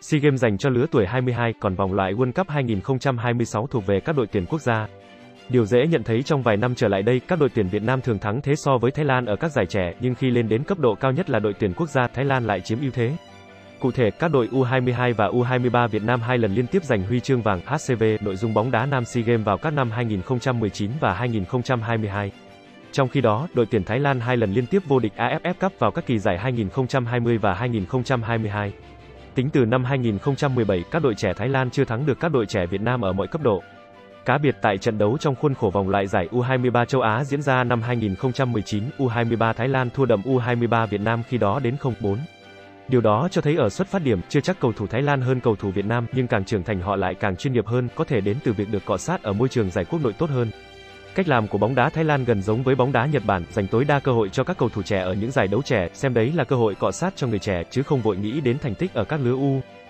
SEA Games dành cho lứa tuổi 22, còn vòng loại World Cup 2026 thuộc về các đội tuyển quốc gia. Điều dễ nhận thấy trong vài năm trở lại đây, các đội tuyển Việt Nam thường thắng thế so với Thái Lan ở các giải trẻ, nhưng khi lên đến cấp độ cao nhất là đội tuyển quốc gia, Thái Lan lại chiếm ưu thế. Cụ thể, các đội U22 và U23 Việt Nam 2 lần liên tiếp giành huy chương vàng HCV nội dung bóng đá nam SEA Games vào các năm 2019 và 2022. Trong khi đó, đội tuyển Thái Lan 2 lần liên tiếp vô địch AFF Cup vào các kỳ giải 2020 và 2022. Tính từ năm 2017, các đội trẻ Thái Lan chưa thắng được các đội trẻ Việt Nam ở mọi cấp độ. Cá biệt tại trận đấu trong khuôn khổ vòng loại giải U23 châu Á diễn ra năm 2019, U23 Thái Lan thua đậm U23 Việt Nam khi đó đến 0-4. Điều đó cho thấy ở xuất phát điểm, chưa chắc cầu thủ Thái Lan hơn cầu thủ Việt Nam, nhưng càng trưởng thành họ lại càng chuyên nghiệp hơn, có thể đến từ việc được cọ sát ở môi trường giải quốc nội tốt hơn. Cách làm của bóng đá Thái Lan gần giống với bóng đá Nhật Bản, dành tối đa cơ hội cho các cầu thủ trẻ ở những giải đấu trẻ, xem đấy là cơ hội cọ sát cho người trẻ, chứ không vội nghĩ đến thành tích ở các lứa U.